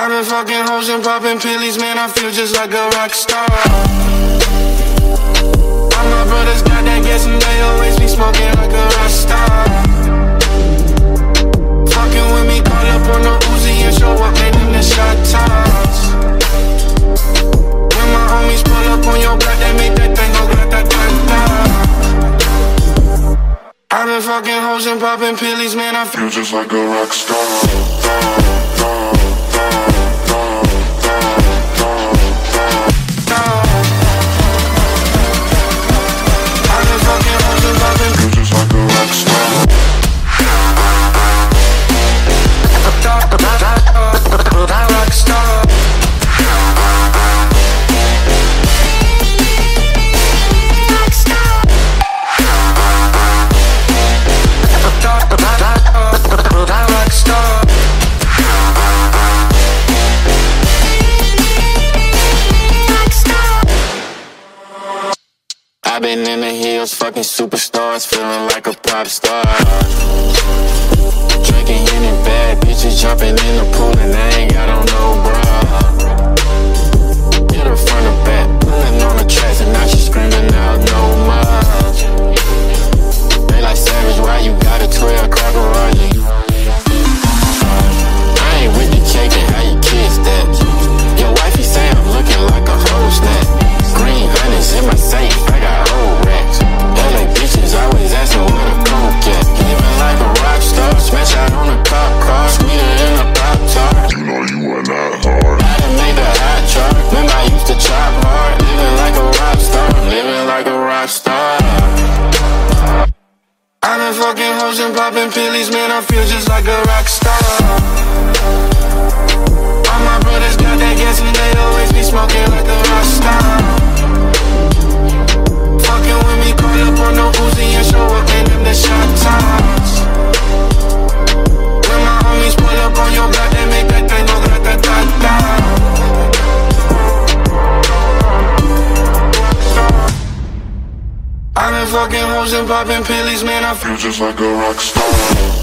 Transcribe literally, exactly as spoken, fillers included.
I've been fucking hoes and popping pillies, man, I feel just like a rock star. All my brothers got that gas and they always be smoking like a rock star. Fucking with me, call up on the Uzi and show up, man, in the shot toss. When my homies pull up on your block, they make that thing go grata-ta-ta. I've been fucking hoes and popping pillies, man, I feel just like a rock star. I've been in the hills, fucking superstars, feeling like a pop star. Drinking Henny, bad bitches jumping in the pool and I ain't got on no bra. Hit her front or back, pulling on the tracks and now she screaming out no more. They like Savage, why you got a twelve car garage? I ain't with the cake and how you kiss that. Your wifey say I'm looking like a whole snack. Green honey's in my safe, I got old racks. L A bitches always asking where the coke at. Living like a rock star, smash out on a cop car, sweeter than a pop tart. You know you are not hard. I done made the hot chart. Remember I used to chop hard. Living like a rock star, living like a rock star. I've been fucking hoes and popping pillies, man, I feel just like a rock star. All my brothers got that gas and they always be smoking like a rock star. Fucking with me, call up on the Uzi and show up, man, in the shot toss. When my homies pull up on your block, they make that thing go grata-ta-ta. I've been fucking hoes and popping pillies, man, I feel Feel just like a rock star.